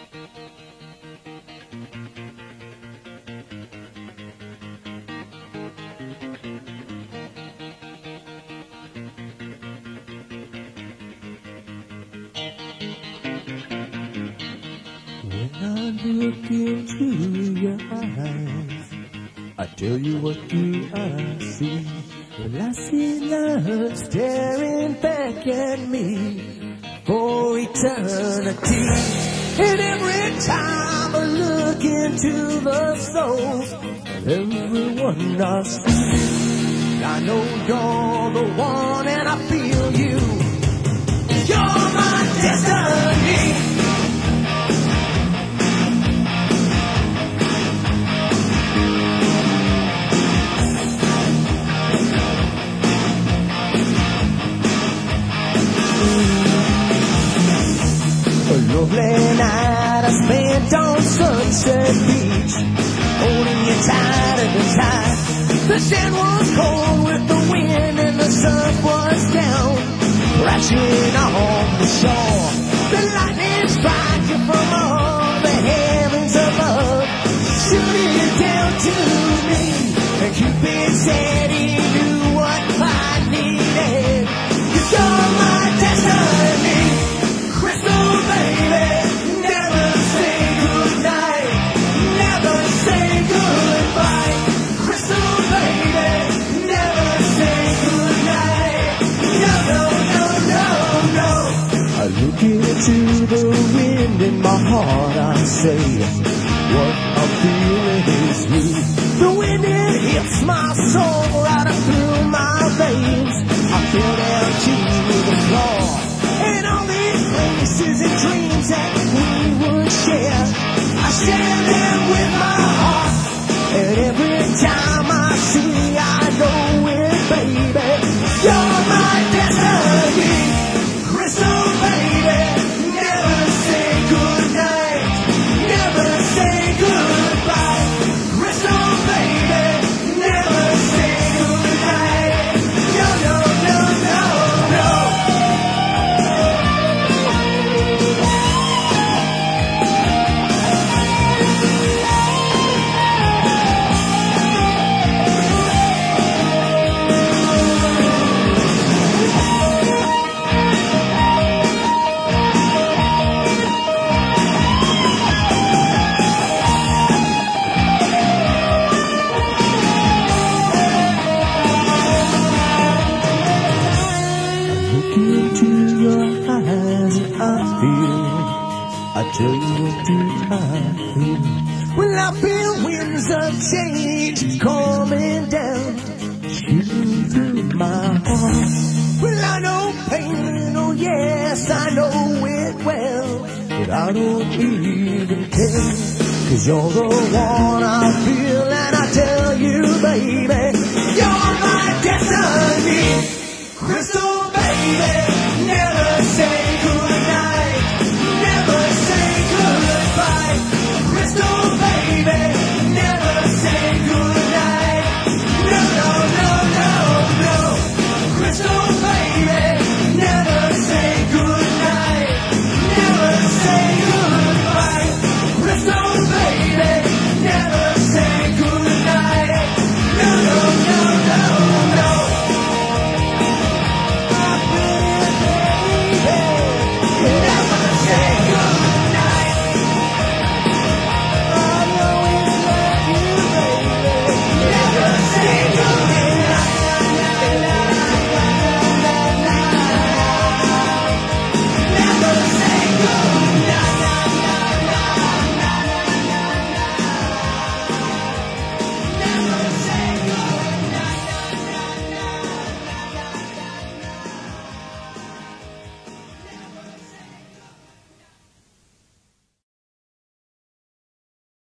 When I look into your eyes, I tell you what do I see? Well, I see love staring back at me for eternity. And every time I look into the souls of everyone I see, I know you're the one and I feel you. You're my destiny. A lovely night I spent on Sunset Beach, holding you tight at the tide. The sand was cold with the wind and the sun was down, crashing on the shore. The lightning strike you from all the heavens above, shooting it down to me. And Cupid said he knew what I needed. You're my destiny. Crystal baby, never say goodnight, never say goodbye. Crystal baby, never say goodnight. No, no, no, no, no. I look into the wind in my heart, I say, what I'm feeling is you. The wind, it hits my soul right up through my veins. I feel down to the floor. And all these places and dreams that we would share, I share them with my heart. And every time I see, I know it, baby. You're my destiny. Crystal baby, never say goodnight, never say goodbye. Crystal baby, never say goodnight. No, no, no, no, no. I tell you what do I feel. Well, I feel winds of change coming down, shooting through my heart. Well, I know pain, oh yes, I know it well, but I don't even care, 'cause you're the one I feel, and I tell you, baby, you're my destiny. Crystal baby.